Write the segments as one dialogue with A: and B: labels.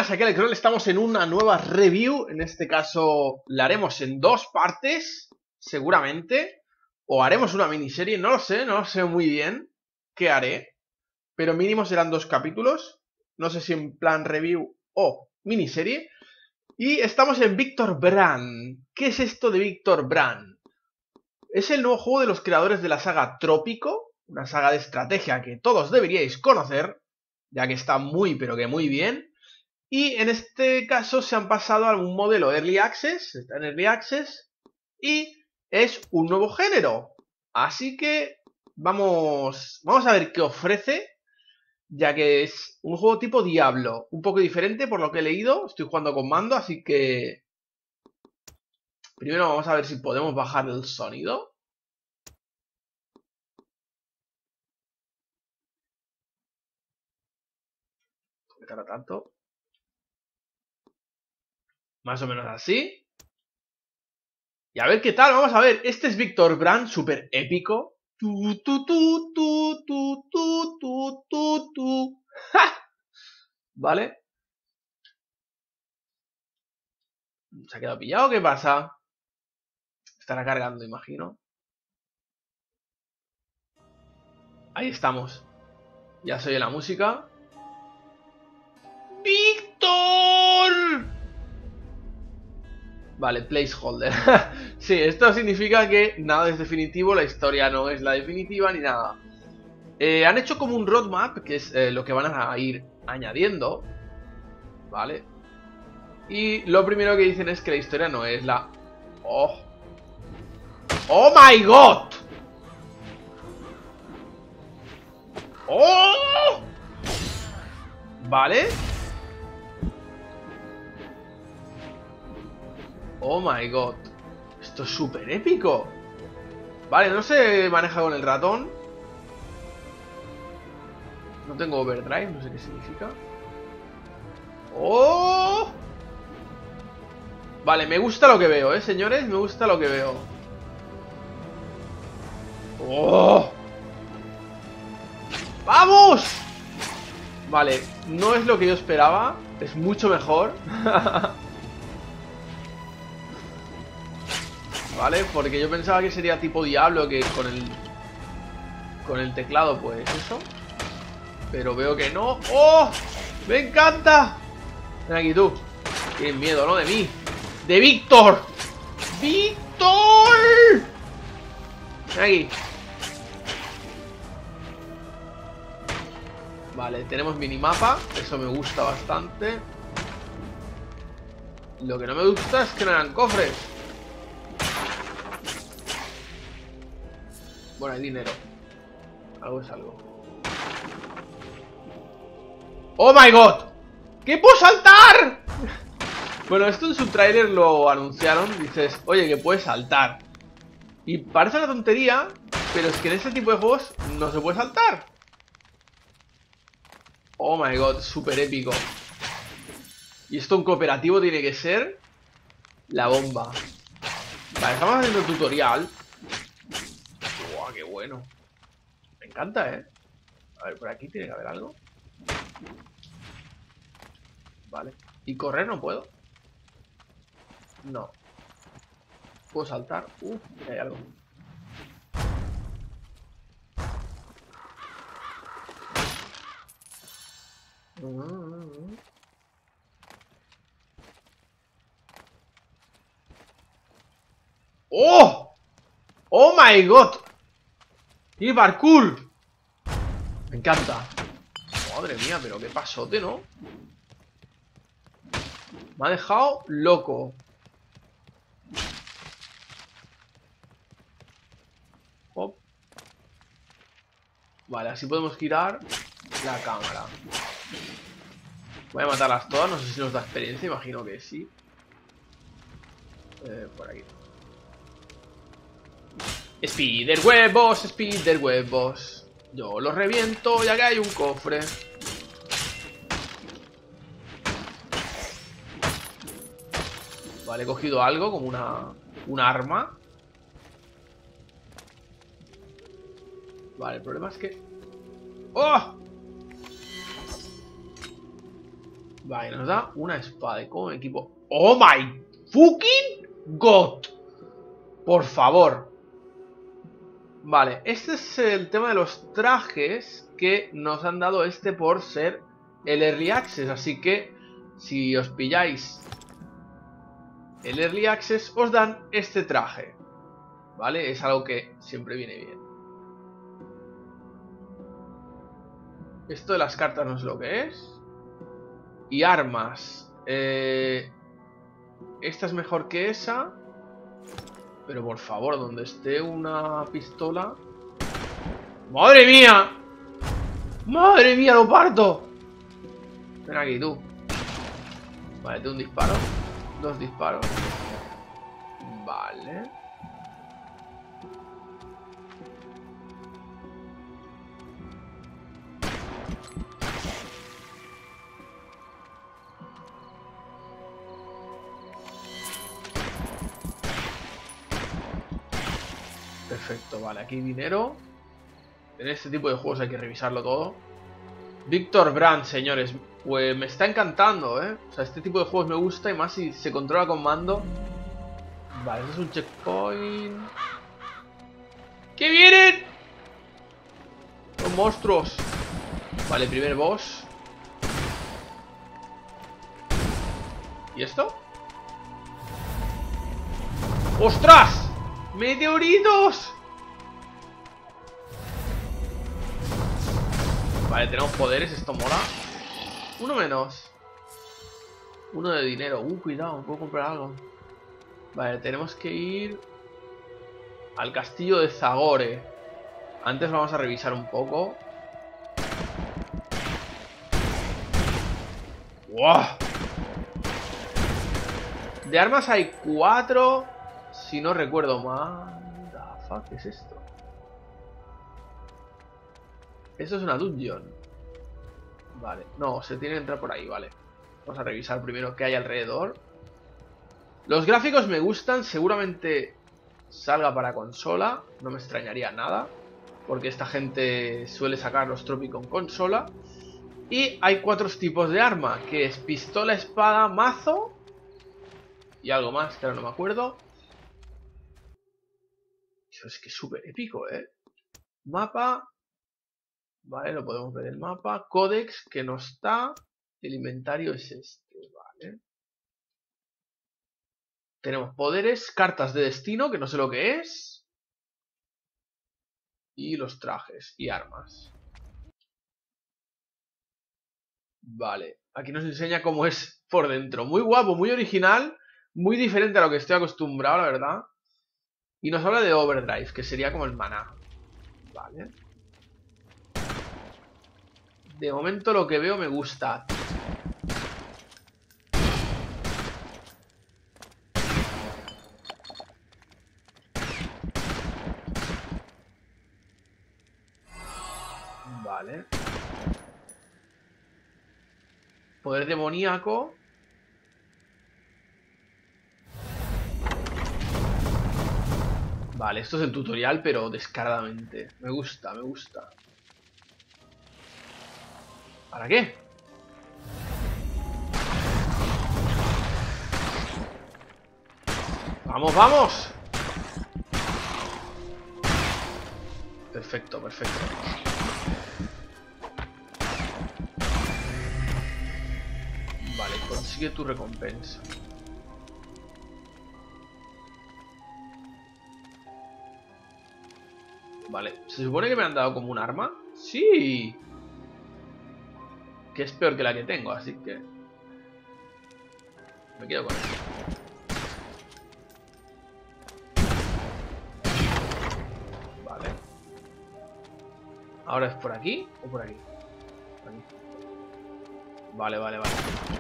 A: buenas, aquí Alex Roll, estamos en una nueva review. En este caso la haremos en dos partes, seguramente. O haremos una miniserie, no lo sé muy bien qué haré. Pero mínimo serán dos capítulos. No sé si en plan review o miniserie. Y estamos en Victor Brand. ¿Qué es esto de Victor Brand? Es el nuevo juego de los creadores de la saga Trópico, una saga de estrategia que todos deberíais conocer, ya que está muy pero que muy bien. Y en este caso se han pasado a un modelo Early Access, está en Early Access, y es un nuevo género. Así que vamos a ver qué ofrece, ya que es un juego tipo Diablo, un poco diferente por lo que he leído. Estoy jugando con mando, así que primero vamos a ver si podemos bajar el sonido. ¿Qué tarda tanto? Más o menos así. Y a ver qué tal, vamos a ver. Este es Victor Brand, súper épico. ¡Ja! ¿Vale? ¿Se ha quedado pillado? ¿Qué pasa? Estará cargando, imagino. Ahí estamos. Ya se oye la música. ¡Víctor! Vale, placeholder. Sí, esto significa que nada es definitivo, la historia no es la definitiva ni nada. Han hecho como un roadmap, que es lo que van a ir añadiendo. Vale. Y lo primero que dicen es que la historia no es la... ¡Oh! ¡Oh my god! ¡Oh! Vale. Oh my god. Esto es súper épico. Vale, no se maneja con el ratón. No tengo overdrive, no sé qué significa. ¡Oh! Vale, me gusta lo que veo, señores. Me gusta lo que veo. ¡Oh! ¡Vamos! Vale, no es lo que yo esperaba. Es mucho mejor. Vale, porque yo pensaba que sería tipo Diablo, que con el teclado pues eso. Pero veo que no. ¡Oh! ¡Me encanta! Ven aquí tú. Tienes miedo, ¿no? De mí. ¡De Víctor! ¡Víctor! Ven aquí. Vale, tenemos minimapa. Eso me gusta bastante. Lo que no me gusta es que no eran cofres. Bueno, hay dinero. Algo es algo. ¡Oh my god! ¿Qué puedo saltar? Bueno, esto en su tráiler lo anunciaron. Dices, oye, que puedes saltar. Y parece una tontería, pero es que en este tipo de juegos no se puede saltar. Oh my god, súper épico. Y esto en cooperativo tiene que ser la bomba. Vale, estamos haciendo el tutorial. Wow, qué bueno. Me encanta, A ver, por aquí tiene que haber algo. Vale. ¿Y correr no puedo? No. ¿Puedo saltar? Hay algo. ¡Oh! ¡Oh my god! ¡Y parkour! Me encanta. Madre mía, pero qué pasote, ¿no? Me ha dejado loco. Hop. Vale, así podemos girar la cámara. Voy a matarlas todas, no sé si nos da experiencia, imagino que sí. Por aquí. Spider huevos, Spider huevos. Yo los reviento ya que hay un cofre. Vale, he cogido algo como un arma. Vale, el problema es que... ¡Oh! Vale, nos da una espada. ¿Y cómo me equipo? ¡Oh my fucking god! Por favor. Vale, este es el tema de los trajes que nos han dado por ser el Early Access. Así que si os pilláis el Early Access os dan este traje. ¿Vale? Es algo que siempre viene bien. Esto de las cartas no es lo que es. Y armas. Esta es mejor que esa. Pero por favor, donde esté una pistola... ¡Madre mía! ¡Madre mía, lo parto! Ven aquí, tú. Vale, tengo un disparo. 2 disparos. Vale. Perfecto, vale, aquí hay dinero. En este tipo de juegos hay que revisarlo todo. Victor Brandt, señores. Pues me está encantando, ¿eh? O sea, este tipo de juegos me gusta y más si se controla con mando. Vale, este es un checkpoint. ¡Que vienen! Son monstruos. Vale, primer boss. ¿Y esto? ¡Ostras! ¡Meteoritos! Vale, tenemos poderes, esto mola. Uno menos. Uno de dinero. Cuidado, puedo comprar algo. Vale, tenemos que ir al castillo de Zagore. Antes vamos a revisar un poco. ¡Wow! De armas hay 4. Si no recuerdo mal. ¿Qué es esto? Esto es una dungeon. Vale, no, se tiene que entrar por ahí, vale. Vamos a revisar primero qué hay alrededor. Los gráficos me gustan, seguramente salga para consola. No me extrañaría nada, porque esta gente suele sacar los Tropicon consola. Y hay 4 tipos de arma, que es pistola, espada, mazo y algo más, que ahora no me acuerdo. Eso es que es súper épico, ¿eh? Mapa. Vale, lo podemos ver el mapa. Códex, que no está. El inventario es este, vale. Tenemos poderes, cartas de destino, que no sé lo que es. Y los trajes y armas. Vale, aquí nos enseña cómo es por dentro. Muy guapo, muy original. Muy diferente a lo que estoy acostumbrado, la verdad. Y nos habla de Overdrive, que sería como el maná. Vale. De momento lo que veo me gusta. Vale. Poder demoníaco. Vale, esto es el tutorial, pero descaradamente. Me gusta, me gusta. ¿Para qué? ¡Vamos, vamos! Perfecto, perfecto. Vale, consigue tu recompensa. Vale, ¿se supone que me han dado como un arma? ¡Sí! Que es peor que la que tengo, así que... me quedo con eso. Vale. ¿Ahora es por aquí o por aquí? Por aquí. Vale, vale, vale.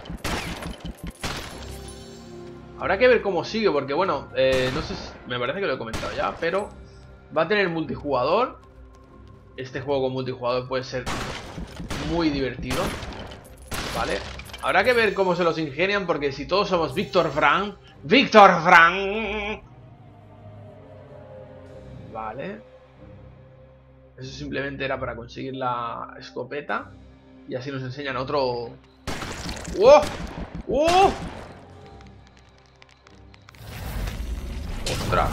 A: Habrá que ver cómo sigue, porque bueno, no sé si... me parece que lo he comentado ya, pero... va a tener multijugador. Este juego con multijugador puede ser muy divertido. Vale. Habrá que ver cómo se los ingenian, porque si todos somos Victor Brandt... ¡Victor Brandt! Vale. Eso simplemente era para conseguir la escopeta. Y así nos enseñan otro ¡Oh! ¡Oh! ¡Ostras!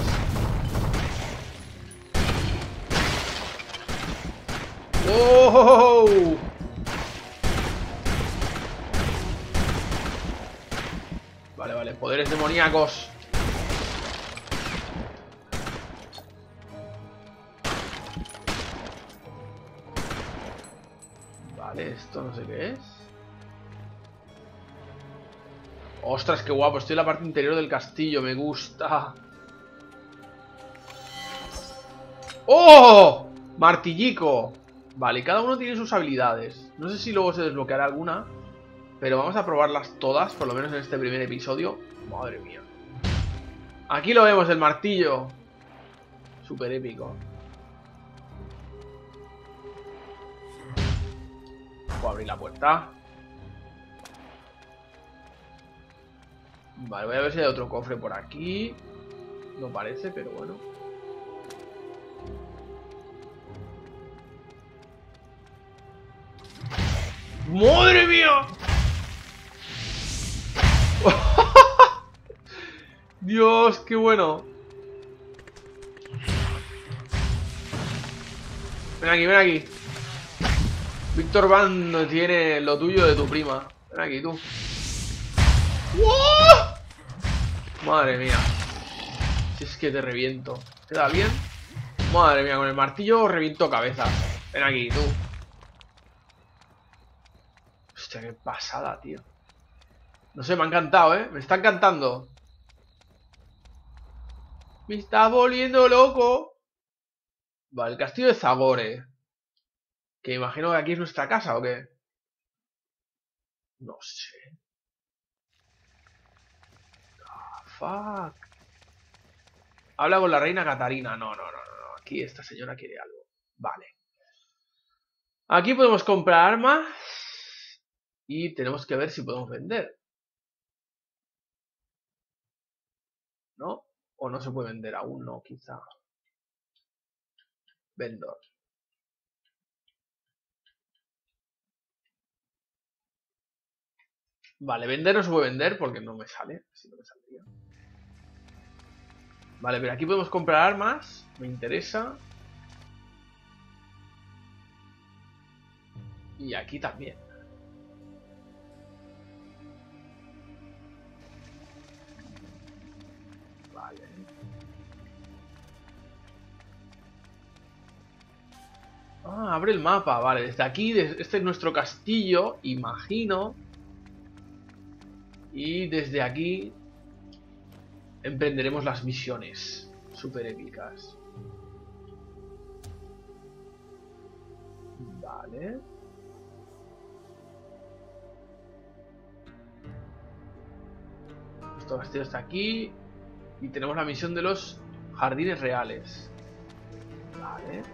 A: ¡Oh! Vale, vale, poderes demoníacos. Vale, esto no sé qué es. Ostras, qué guapo, estoy en la parte interior del castillo, me gusta. ¡Oh! Martillico. Vale, cada uno tiene sus habilidades. No sé si luego se desbloqueará alguna, pero vamos a probarlas todas, por lo menos en este primer episodio. Madre mía. Aquí lo vemos, el martillo. Súper épico. Puedo abrir la puerta. Vale, voy a ver si hay otro cofre por aquí. No parece, pero bueno. ¡Madre mía! Dios, qué bueno. Ven aquí, ven aquí. Víctor Van tiene lo tuyo de tu prima. Ven aquí, tú. ¡Wow! Madre mía. Si es que te reviento. ¿Queda bien? Madre mía, con el martillo reviento cabezas. Ven aquí, tú. Hostia, qué pasada, tío. No sé, me ha encantado, ¿eh? Me está encantando. Me está volviendo loco. Vale, el castillo de Zagore. Que imagino que aquí es nuestra casa, ¿o qué? No sé. Fuck. Habla con la reina Catarina. No. Aquí esta señora quiere algo. Vale. Aquí podemos comprar armas. Y tenemos que ver si podemos vender. ¿No? O no se puede vender aún, no, quizá. Vendor. Vale, vender no se puede vender porque no me sale. Si no me saldría. Vale, pero aquí podemos comprar armas. Me interesa. Y aquí también. Vale. Ah, abre el mapa. Vale, desde aquí, este es nuestro castillo, imagino. Y desde aquí emprenderemos las misiones super épicas. Vale. Nuestro castillo está aquí. Y tenemos la misión de los jardines reales. Vale.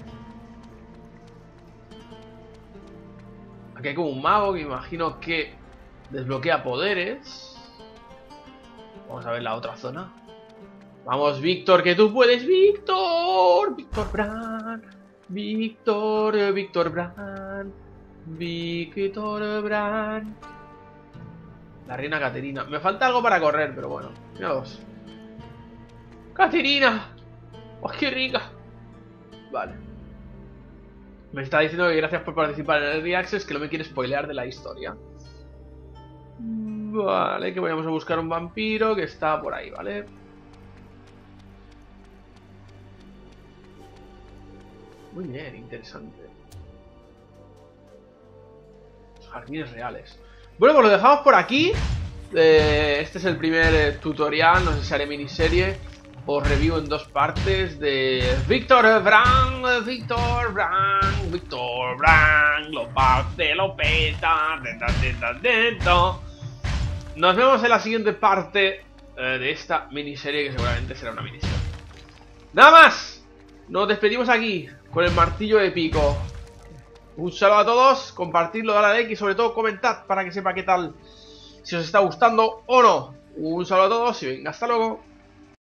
A: Aquí hay como un mago que imagino que desbloquea poderes. Vamos a ver la otra zona. Vamos, Víctor, que tú puedes, Víctor. Víctor Bran. Víctor Bran. Víctor Bran. La reina Caterina. Me falta algo para correr, pero bueno. Míralos. ¡Caterina! ¡Oh, qué rica! Vale. Me está diciendo que gracias por participar en el Early Access, que no me quiere spoilear de la historia. Vale, que vayamos a buscar un vampiro que está por ahí, ¿vale? Muy bien, interesante. Los jardines reales. Bueno, pues lo dejamos por aquí. Este es el primer tutorial, no sé si haré miniserie o review en dos partes de Víctor Bran, lo parte, lo peta, Nos vemos en la siguiente parte de esta miniserie, que seguramente será una miniserie. Nada más, nos despedimos aquí con el martillo épico. Un saludo a todos, compartidlo, dale a like y sobre todo comentad para que sepa qué tal, si os está gustando o no. Un saludo a todos y venga, hasta luego.